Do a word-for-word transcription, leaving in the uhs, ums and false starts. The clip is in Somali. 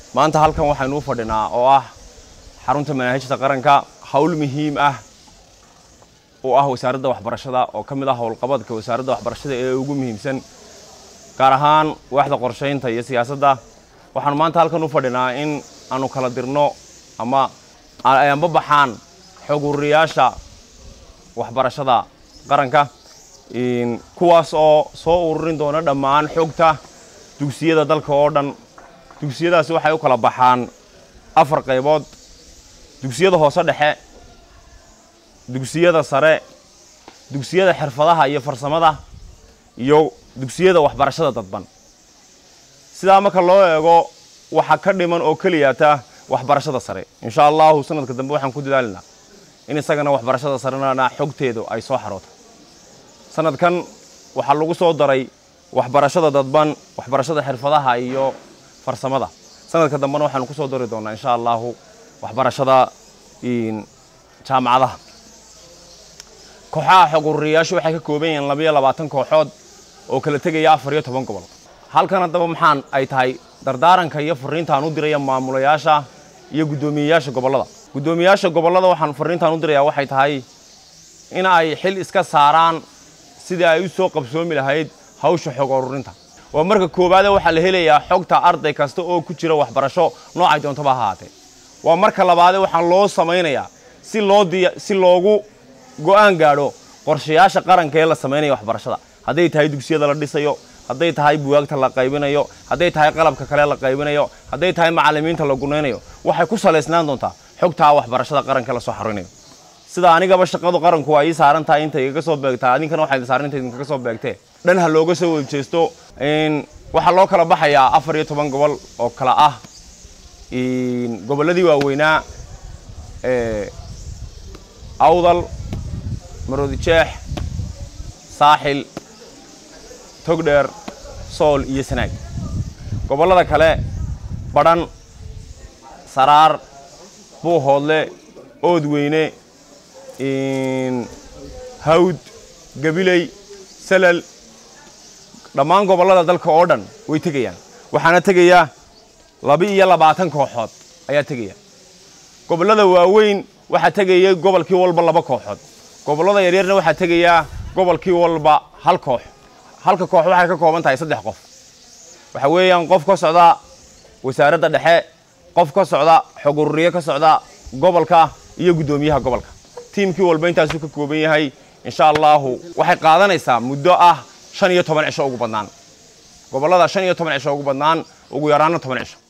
maanta halkan waxaynu u fadhinaa oo ah xarunta manhajka qaranka hawl muhiim ah oo ah wasaaradda waxbarashada oo kamid ah howlqabadka wasaaradda waxbarashada ee ugu muhiimsan gaar ahaan waaxda qorsheynta iyo siyaasadda waxaan maanta halkan u fadhinaa in aanu kala dirno ama ay amba baxaan xog ururiyaasha waxbarashada qaranka in kuwaas oo soo ururin doona dhammaan xogta dugsiyada dalka oo dhan dugsiyadaasi waxay u kala baxaan afar qaybood dugsiyada hoose dhexe dugsiyada sare dugsiyada xirfadaha iyo farsamada iyo dugsiyada waxbarashada dadban sida marka loo eego waxa ka dhiman oo kaliya ta waxbarashada sare insha Allah sanadka dambe waxaan ku dadaalnaa in isagana waxbarashada sarena xogteedu ay soo xarooto sanadkan waxa lagu soo daray waxbarashada dadban waxbarashada xirfadaha iyo farsamada sanadka dambe waxaan ku soo dari doonaa insha Allah waxbarashada in jaamacadaha kooxaha xog ururiyaashu waxay ka kooban yihiin laba iyo labaatan kooxood oo kala tagaya afar iyo toban gobol halkan hadaba maxaan ay tahay dardaaranka iyo fariintaan u diraya maamulayaasha iyo gudoomiyayaasha gobolada gudoomiyayaasha gobolada waxaan fariintaan u dirayaa waxay tahay in ay xil iska saaraan sidii ay u soo qabsoomi lahayd hawsha xog ururinta waa marka koobaad waxa la helayaa xogta arday kasta oo ku jira waxbarasho noocay doontaba ahaatee waa marka labaad waxaan loo samaynayaa si loo si loogu go'aan gaadho qorshayaasha qaranka ee la sameeyo waxbarashada haday tahay dugsiyada la dhisayo haday tahay buugaagta la qaybinayo haday tahay qalabka kale la qaybinayo haday tahay macallimiinta la guneynayo waxay ku saleysnaan doontaa xogta waxbarashada qaranka la soo xarinayo sida anigaba shaqadu qaranku ay saaran tahay inta iga soo beegtaa adinkana waxay saaran tahay idinka soo beegtay dhan ha looga soo wajeysto in waxa loo kala baxayaa afar iyo toban gobol oo kala ah in goboladii waaweynaa ee awdal maroodijeex saaxil togdheer sool iyo sanaag gobolada kale badhan saraar buuhoodle oodweyne in hawd gabiley salal dhammaan gobolada dalka oo dhan way tagayaan waxaana tagaya laba iyo labaatan kooxood ayaa tagaya gobolada waaweyn waxa tagaya gobolkii walba laba kooxood gobolada yar yarna waxa tagaya gobolkii walba hal koox halka koox waxay ka kooban tahay saddex qof waxa weeyaan qof ka socda wasaaradda dhexe qof ka socda xog ururiye ka socda gobolka iyo gudoomiyaha gobolka teamkii walba intaas uu ka kooban yahay insha Allah waxay qaadanaysaa muddo ah shan iyo toban cisho ugu badnaan gobolada shan iyo toban cisho ugu badnaan ugu yaraana toban cisho